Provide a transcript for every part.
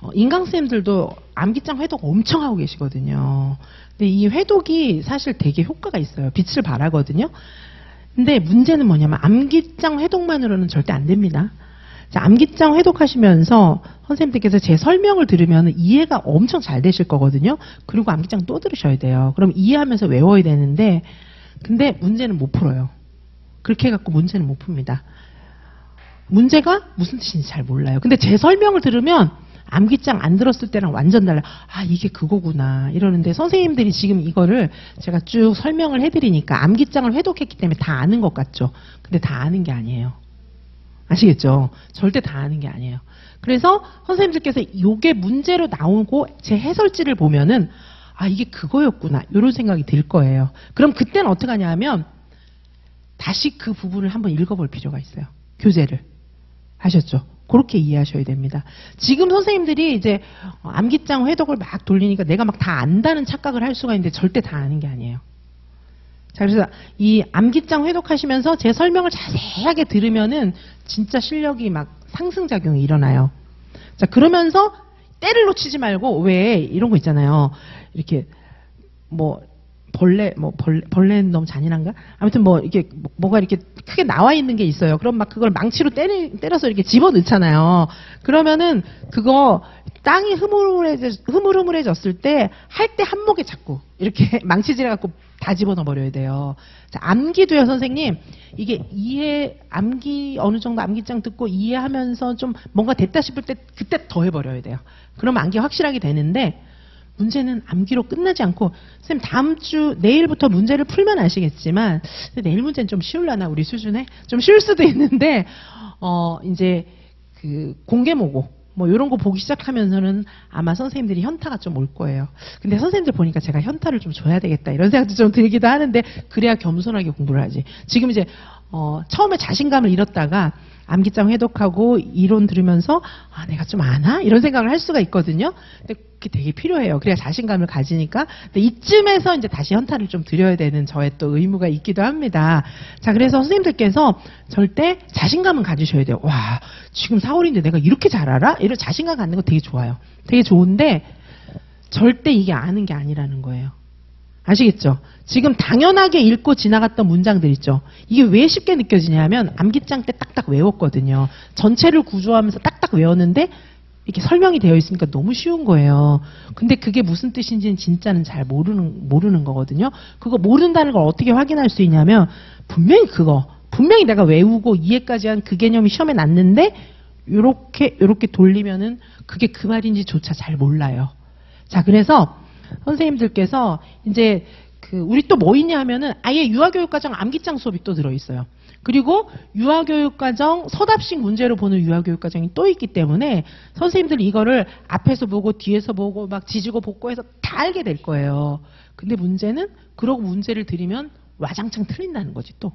인강쌤들도 암기장 회독 엄청 하고 계시거든요. 근데 이 회독이 사실 되게 효과가 있어요. 빛을 발하거든요. 근데 문제는 뭐냐면 암기장 회독만으로는 절대 안 됩니다. 자, 암기장 회독하시면서 선생님들께서 제 설명을 들으면 이해가 엄청 잘 되실 거거든요. 그리고 암기장 또 들으셔야 돼요. 그럼 이해하면서 외워야 되는데 근데 문제는 못 풀어요. 그렇게 해갖고 문제는 못 풉니다. 문제가 무슨 뜻인지 잘 몰라요. 근데 제 설명을 들으면 암기장 안 들었을 때랑 완전 달라요. 아, 이게 그거구나 이러는데 선생님들이 지금 이거를 제가 쭉 설명을 해드리니까 암기장을 회독했기 때문에 다 아는 것 같죠. 근데 다 아는 게 아니에요. 아시겠죠? 절대 다 아는 게 아니에요. 그래서 선생님들께서 이게 문제로 나오고 제 해설지를 보면은 아, 이게 그거였구나 이런 생각이 들 거예요. 그럼 그때는 어떻게 하냐 하면 다시 그 부분을 한번 읽어볼 필요가 있어요. 교재를. 하셨죠? 그렇게 이해하셔야 됩니다. 지금 선생님들이 이제 암기장 회독을 막 돌리니까 내가 막 다 안다는 착각을 할 수가 있는데 절대 다 아는 게 아니에요. 자, 그래서 이 암기장 회독하시면서 제 설명을 자세하게 들으면은 진짜 실력이 막 상승작용이 일어나요. 자, 그러면서 때를 놓치지 말고 왜 이런 거 있잖아요. 이렇게 벌레는 너무 잔인한가? 아무튼 이게 뭐가 이렇게 크게 나와 있는 게 있어요. 그럼 막 그걸 망치로 때려서 이렇게 집어 넣잖아요. 그러면은 그거 땅이 흐물흐물해졌을 때 할 때 한목에 자꾸 이렇게 망치질해 갖고 다 집어넣어 버려야 돼요. 자, 암기도요, 선생님. 이게 어느 정도 암기장 듣고 이해하면서 좀 뭔가 됐다 싶을 때 그때 더 해버려야 돼요. 그러면 암기 확실하게 되는데 문제는 암기로 끝나지 않고 선생님 내일부터 문제를 풀면 아시겠지만 내일 문제는 좀 쉬울라나 우리 수준에? 좀 쉬울 수도 있는데 이제 그 공개모고 이런 거 보기 시작하면서는 아마 선생님들이 현타가 좀 올 거예요. 근데 선생님들 보니까 제가 현타를 좀 줘야 되겠다 이런 생각도 좀 들기도 하는데 그래야 겸손하게 공부를 하지. 지금 이제 처음에 자신감을 잃었다가 암기장 회독하고 이론 들으면서 아, 내가 좀 아나? 이런 생각을 할 수가 있거든요. 근데 그게 되게 필요해요. 그래야 자신감을 가지니까. 근데 이쯤에서 이제 다시 현타를 좀 드려야 되는 저의 또 의무가 있기도 합니다. 자, 그래서 선생님들께서 절대 자신감은 가지셔야 돼요. 와, 지금 4월인데 내가 이렇게 잘 알아? 이런 자신감 갖는 거 되게 좋아요. 되게 좋은데 절대 이게 아는 게 아니라는 거예요. 아시겠죠? 지금 당연하게 읽고 지나갔던 문장들 있죠. 이게 왜 쉽게 느껴지냐면 암기장 때 딱딱 외웠거든요. 전체를 구조하면서 딱딱 외웠는데 이렇게 설명이 되어 있으니까 너무 쉬운 거예요. 근데 그게 무슨 뜻인지는 진짜는 잘 모르는 거거든요. 그거 모른다는 걸 어떻게 확인할 수 있냐면 분명히 내가 외우고 이해까지 한 그 개념이 시험에 났는데 요렇게 돌리면은 그게 그 말인지조차 잘 몰라요. 자, 그래서 선생님들께서 이제 우리 또 뭐 있냐 하면은 아예 유아교육과정 암기장 수업이 또 들어있어요. 그리고 유아교육과정 서답식 문제로 보는 유아교육과정이 또 있기 때문에 선생님들이 이거를 앞에서 보고 뒤에서 보고 막 지지고 볶고해서 다 알게 될 거예요. 근데 문제는 그러고 문제를 드리면 와장창 틀린다는 거지 또.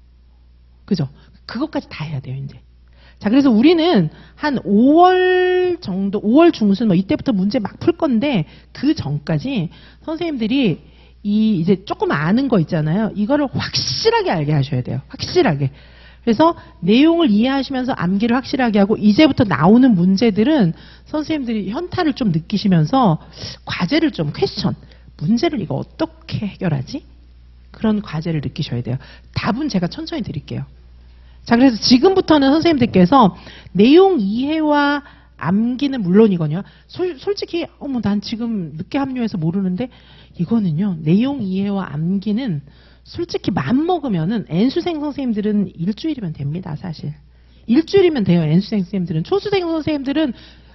그죠? 그것까지 다 해야 돼요 이제. 자, 그래서 우리는 한 5월 정도, 5월 중순 이때부터 문제 막 풀 건데 그 전까지 선생님들이 이제 조금 아는 거 있잖아요. 이거를 확실하게 알게 하셔야 돼요. 확실하게. 그래서 내용을 이해하시면서 암기를 확실하게 하고 이제부터 나오는 문제들은 선생님들이 현타를 좀 느끼시면서 과제를 좀 문제를 이거 어떻게 해결하지? 그런 과제를 느끼셔야 돼요. 답은 제가 천천히 드릴게요. 자, 그래서 지금부터는 선생님들께서 내용 이해와 암기는 물론이거든요. 솔직히 난 지금 늦게 합류해서 모르는데 이거는요. 내용 이해와 암기는 솔직히 맘먹으면은 N수생 선생님들은 일주일이면 됩니다. 사실. 일주일이면 돼요. N수생 선생님들은. 초수생 선생님들은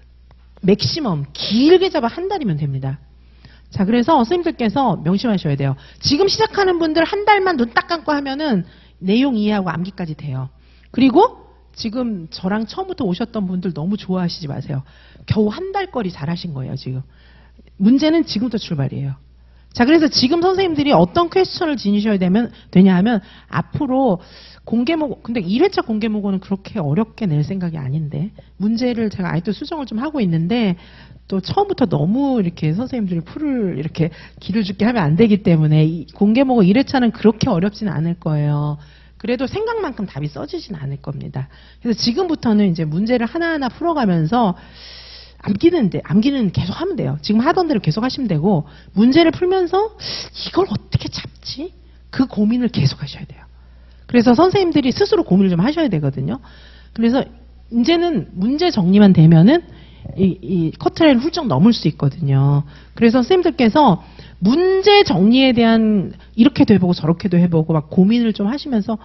맥시멈 길게 잡아 한 달이면 됩니다. 자, 그래서 선생님들께서 명심하셔야 돼요. 지금 시작하는 분들 한 달만 눈 딱 감고 하면은 내용 이해하고 암기까지 돼요. 그리고 지금 저랑 처음부터 오셨던 분들 너무 좋아하시지 마세요. 겨우 한 달 거리 잘하신 거예요, 지금. 문제는 지금부터 출발이에요. 자, 그래서 지금 선생님들이 어떤 퀘스천을 지니셔야 되냐 하면 앞으로 공개모고, 근데 1회차 공개모고는 그렇게 어렵게 낼 생각이 아닌데 문제를 제가 아직도 수정을 좀 하고 있는데 또 처음부터 너무 이렇게 선생님들이 풀을 이렇게 기를 죽게 하면 안 되기 때문에 공개모고 1회차는 그렇게 어렵지는 않을 거예요. 그래도 생각만큼 답이 써지진 않을 겁니다. 그래서 지금부터는 이제 문제를 하나하나 풀어가면서 암기는 계속 하면 돼요. 지금 하던 대로 계속 하시면 되고, 문제를 풀면서 이걸 어떻게 잡지? 그 고민을 계속 하셔야 돼요. 그래서 선생님들이 스스로 고민을 좀 하셔야 되거든요. 그래서 이제는 문제 정리만 되면은 이 커트라인을 훌쩍 넘을 수 있거든요. 그래서 선생님들께서 문제 정리에 대한 이렇게도 해보고 저렇게도 해보고 막 고민을 좀 하시면서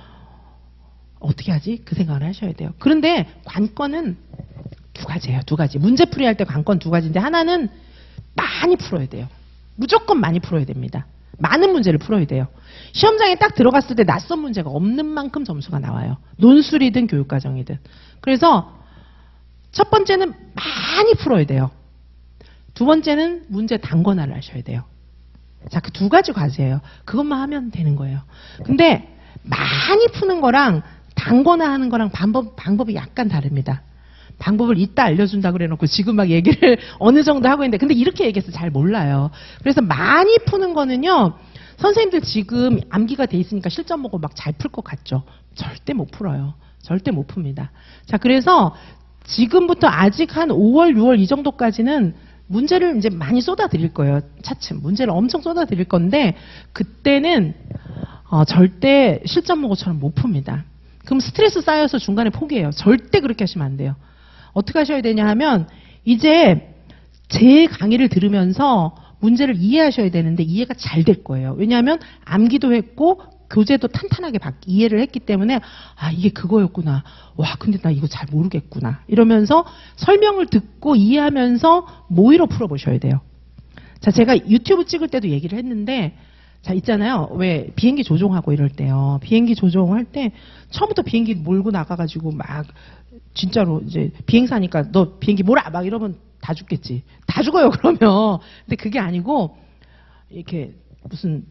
어떻게 하지? 그 생각을 하셔야 돼요. 그런데 관건은 두 가지예요. 두 가지. 문제풀이 할 때 관건 두 가지인데 하나는 많이 풀어야 돼요. 무조건 많이 풀어야 됩니다. 많은 문제를 풀어야 돼요. 시험장에 딱 들어갔을 때 낯선 문제가 없는 만큼 점수가 나와요. 논술이든 교육과정이든. 그래서 첫 번째는 많이 풀어야 돼요. 두 번째는 문제 단권화를 하셔야 돼요. 자, 그 두 가지 과제예요. 그것만 하면 되는 거예요. 근데 많이 푸는 거랑 단권화하는 거랑 방법이 약간 다릅니다. 방법을 이따 알려준다 그래놓고 지금 막 얘기를 어느 정도 하고 있는데 근데 이렇게 얘기해서 잘 몰라요. 그래서 많이 푸는 거는요. 선생님들 지금 암기가 돼 있으니까 실전 보고 막 잘 풀 것 같죠? 절대 못 풀어요. 절대 못 풉니다. 자, 그래서 지금부터 아직 한 5월, 6월 이 정도까지는 문제를 이제 많이 쏟아드릴 거예요. 차츰. 문제를 엄청 쏟아드릴 건데 그때는 절대 실전 모고처럼 못 풉니다. 그럼 스트레스 쌓여서 중간에 포기해요. 절대 그렇게 하시면 안 돼요. 어떻게 하셔야 되냐 하면 이제 제 강의를 들으면서 문제를 이해하셔야 되는데 이해가 잘 될 거예요. 왜냐하면 암기도 했고 교재도 탄탄하게 이해를 했기 때문에 아 이게 그거였구나. 와 근데 나 이거 잘 모르겠구나. 이러면서 설명을 듣고 이해하면서 모의로 풀어보셔야 돼요. 자 제가 유튜브 찍을 때도 얘기를 했는데 자 있잖아요. 왜 비행기 조종하고 이럴 때요. 비행기 조종할 때 처음부터 비행기 몰고 나가가지고 막 진짜로 이제 비행사니까 너 비행기 몰아 막 이러면 다 죽겠지. 다 죽어요 그러면. 근데 그게 아니고 이렇게 무슨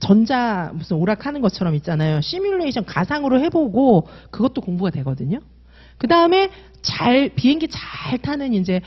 오락하는 것처럼 있잖아요. 시뮬레이션 가상으로 해보고 그것도 공부가 되거든요. 그 다음에 비행기 잘 타는 이제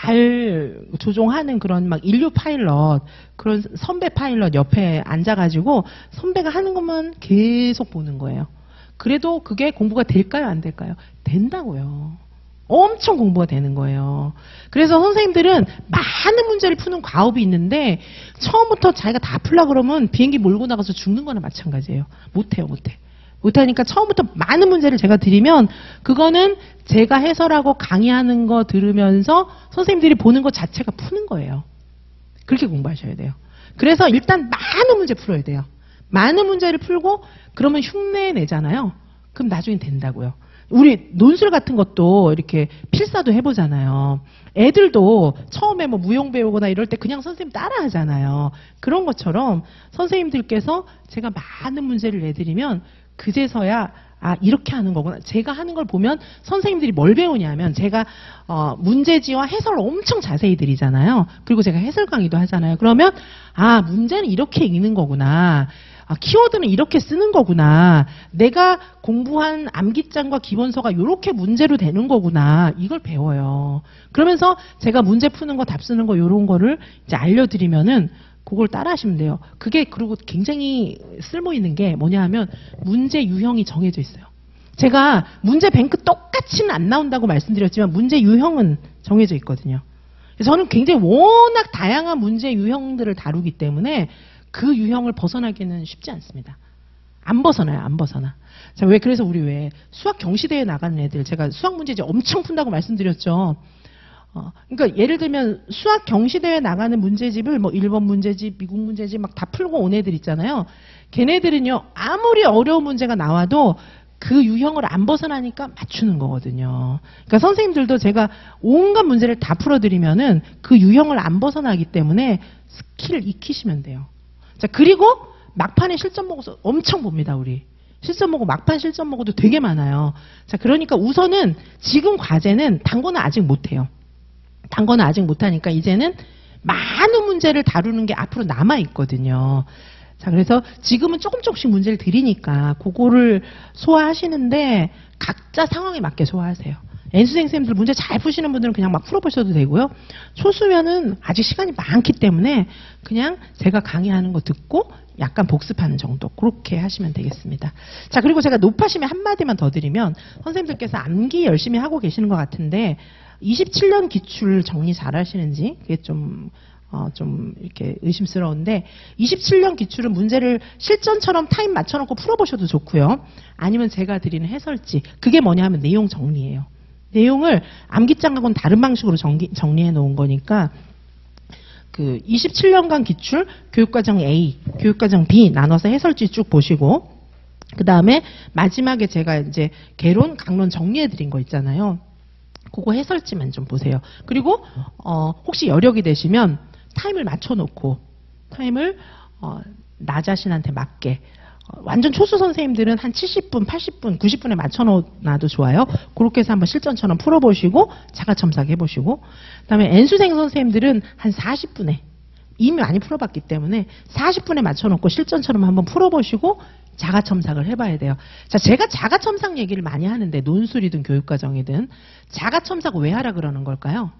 잘 조종하는 그런 막 인류 파일럿, 그런 선배 파일럿 옆에 앉아가지고 선배가 하는 것만 계속 보는 거예요. 그래도 그게 공부가 될까요? 안 될까요? 된다고요. 엄청 공부가 되는 거예요. 그래서 선생님들은 많은 문제를 푸는 과업이 있는데 처음부터 자기가 다 풀려고 그러면 비행기 몰고 나가서 죽는 거나 마찬가지예요. 못해요. 못하니까 처음부터 많은 문제를 제가 드리면 그거는 제가 해설하고 강의하는 거 들으면서 선생님들이 보는 것 자체가 푸는 거예요. 그렇게 공부하셔야 돼요. 그래서 일단 많은 문제 풀어야 돼요. 많은 문제를 풀고 그러면 흉내 내잖아요. 그럼 나중엔 된다고요. 우리 논술 같은 것도 이렇게 필사도 해보잖아요. 애들도 처음에 뭐 무용 배우거나 이럴 때 그냥 선생님 따라 하잖아요. 그런 것처럼 선생님들께서 제가 많은 문제를 내드리면 그제서야 아 이렇게 하는 거구나. 제가 하는 걸 보면 선생님들이 뭘 배우냐면 제가 문제지와 해설을 엄청 자세히 드리잖아요. 그리고 제가 해설 강의도 하잖아요. 그러면 아 문제는 이렇게 읽는 거구나. 아, 키워드는 이렇게 쓰는 거구나. 내가 공부한 암기장과 기본서가 이렇게 문제로 되는 거구나. 이걸 배워요. 그러면서 제가 문제 푸는 거, 답 쓰는 거 이런 거를 이제 알려드리면은 그걸 따라 하시면 돼요. 그게 그리고 굉장히 쓸모 있는 게 뭐냐 하면 문제 유형이 정해져 있어요. 제가 문제 뱅크 똑같이는 안 나온다고 말씀드렸지만 문제 유형은 정해져 있거든요. 저는 굉장히 워낙 다양한 문제 유형들을 다루기 때문에 그 유형을 벗어나기는 쉽지 않습니다. 안 벗어나요, 안 벗어나. 자, 그래서 우리 왜 수학 경시대회 나가는 애들, 제가 수학 문제집 엄청 푼다고 말씀드렸죠. 그러니까 예를 들면 수학 경시대회 나가는 문제집을 뭐 일본 문제집, 미국 문제집 막 다 풀고 온 애들 있잖아요. 걔네들은요, 아무리 어려운 문제가 나와도 그 유형을 안 벗어나니까 맞추는 거거든요. 그러니까 선생님들도 제가 온갖 문제를 다 풀어드리면은 그 유형을 안 벗어나기 때문에 스킬을 익히시면 돼요. 자, 그리고 막판에 실전 보고서 엄청 봅니다, 우리. 실전 보고, 막판 실전 보고도 되게 많아요. 자, 그러니까 우선은 지금 과제는 단권은 아직 못해요. 단권은 아직 못하니까 이제는 많은 문제를 다루는 게 앞으로 남아있거든요. 자, 그래서 지금은 조금씩 문제를 드리니까 그거를 소화하시는데 각자 상황에 맞게 소화하세요. N수생 쌤들 문제 잘 푸시는 분들은 그냥 막 풀어보셔도 되고요. 초수면은 아직 시간이 많기 때문에 그냥 제가 강의하는 거 듣고 약간 복습하는 정도 그렇게 하시면 되겠습니다. 자 그리고 제가 높아심에 한마디만 더 드리면 선생님들께서 암기 열심히 하고 계시는 것 같은데 27년 기출 정리 잘 하시는지 그게 좀 이렇게 의심스러운데 27년 기출은 문제를 실전처럼 타임 맞춰놓고 풀어보셔도 좋고요. 아니면 제가 드리는 해설지 그게 뭐냐 하면 내용 정리예요. 내용을 암기장하고는 다른 방식으로 정리해 놓은 거니까 그 27년간 기출 교육과정 A, 교육과정 B 나눠서 해설지 쭉 보시고 그 다음에 마지막에 제가 이제 개론, 강론 정리해 드린 거 있잖아요. 그거 해설지만 좀 보세요. 그리고 혹시 여력이 되시면 타임을 맞춰놓고 타임을 나 자신한테 맞게 완전 초수 선생님들은 한 70분, 80분, 90분에 맞춰놔도 좋아요. 그렇게 해서 한번 실전처럼 풀어보시고 자가첨삭 해보시고 그다음에 N수생 선생님들은 한 40분에 이미 많이 풀어봤기 때문에 40분에 맞춰놓고 실전처럼 한번 풀어보시고 자가첨삭을 해봐야 돼요. 자, 제가 자가첨삭 얘기를 많이 하는데 논술이든 교육과정이든 자가첨삭 왜 하라 그러는 걸까요?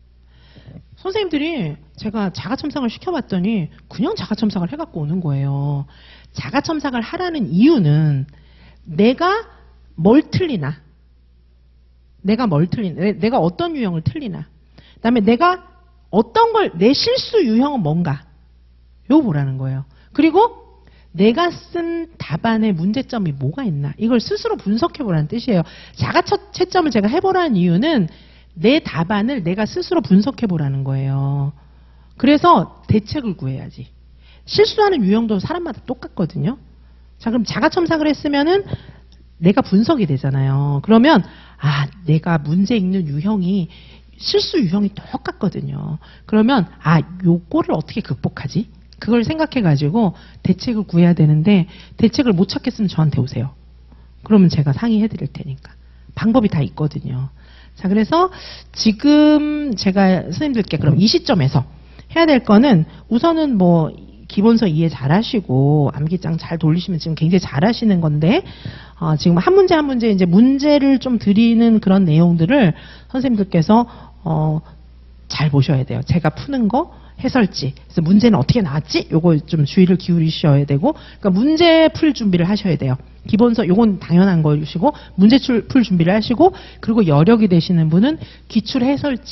선생님들이 제가 자가첨삭을 시켜봤더니 그냥 자가첨삭을 해갖고 오는 거예요. 자가첨삭을 하라는 이유는 내가 뭘 틀리나, 내가 어떤 유형을 틀리나, 그 다음에 내가 어떤 걸, 내 실수 유형은 뭔가, 요거 보라는 거예요. 그리고 내가 쓴 답안의 문제점이 뭐가 있나, 이걸 스스로 분석해보라는 뜻이에요. 자가채점을 제가 해보라는 이유는 내 답안을 내가 스스로 분석해보라는 거예요. 그래서 대책을 구해야지. 실수하는 유형도 사람마다 똑같거든요. 자, 그럼 자가첨삭을 했으면은 내가 분석이 되잖아요. 그러면 내가 문제 읽는 유형이 실수 유형이 똑같거든요. 그러면 요거를 어떻게 극복하지? 그걸 생각해가지고 대책을 구해야 되는데 대책을 못 찾겠으면 저한테 오세요. 그러면 제가 상의해 드릴 테니까. 방법이 다 있거든요. 자, 그래서 지금 제가 선생님들께 그럼 이 시점에서 해야 될 거는 우선은 뭐 기본서 이해 잘 하시고 암기장 잘 돌리시면 지금 굉장히 잘 하시는 건데 지금 한 문제 한 문제 이제 문제를 좀 드리는 그런 내용들을 선생님들께서 잘 보셔야 돼요. 제가 푸는 거 해설지. 그래서 문제는 어떻게 나왔지? 요거 좀 주의를 기울이셔야 되고 그러니까 문제 풀 준비를 하셔야 돼요. 기본서 요건 당연한 거시고 문제 풀 준비를 하시고 그리고 여력이 되시는 분은 기출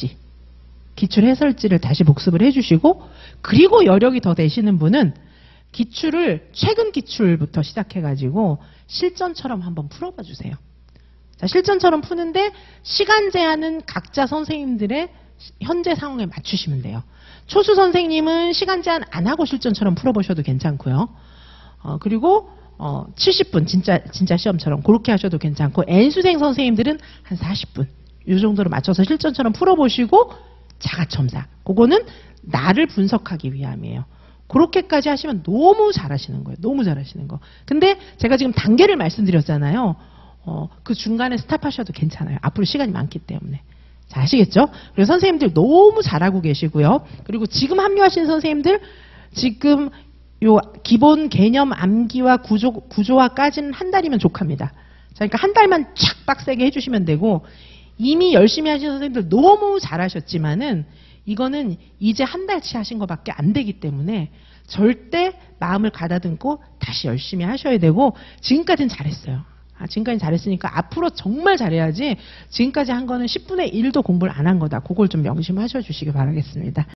해설지를 다시 복습을 해주시고 그리고 여력이 더 되시는 분은 기출을 최근 기출부터 시작해가지고 실전처럼 한번 풀어봐 주세요. 자, 실전처럼 푸는데 시간 제한은 각자 선생님들의 현재 상황에 맞추시면 돼요. 초수 선생님은 시간 제한 안 하고 실전처럼 풀어보셔도 괜찮고요. 그리고 70분 진짜 시험처럼 그렇게 하셔도 괜찮고 N수생 선생님들은 한 40분 이 정도로 맞춰서 실전처럼 풀어보시고 자가첨삭. 그거는 나를 분석하기 위함이에요. 그렇게까지 하시면 너무 잘하시는 거예요. 너무 잘하시는 거. 근데 제가 지금 단계를 말씀드렸잖아요. 그 중간에 스탑하셔도 괜찮아요. 앞으로 시간이 많기 때문에. 자, 아시겠죠? 그리고 선생님들 너무 잘하고 계시고요. 그리고 지금 합류하신 선생님들 지금 요 기본 개념 암기와 구조화까지는 한 달이면 족합니다. 자, 그러니까 한 달만 촥 빡세게 해주시면 되고 이미 열심히 하신 선생님들 너무 잘하셨지만은 이거는 이제 한 달치 하신 것밖에 안 되기 때문에 절대 마음을 가다듬고 다시 열심히 하셔야 되고 지금까지는 잘했어요. 지금까지 잘했으니까 앞으로 정말 잘해야지 지금까지 한 거는 10분의 1도 공부를 안 한 거다. 그걸 좀 명심하셔 주시기 바라겠습니다.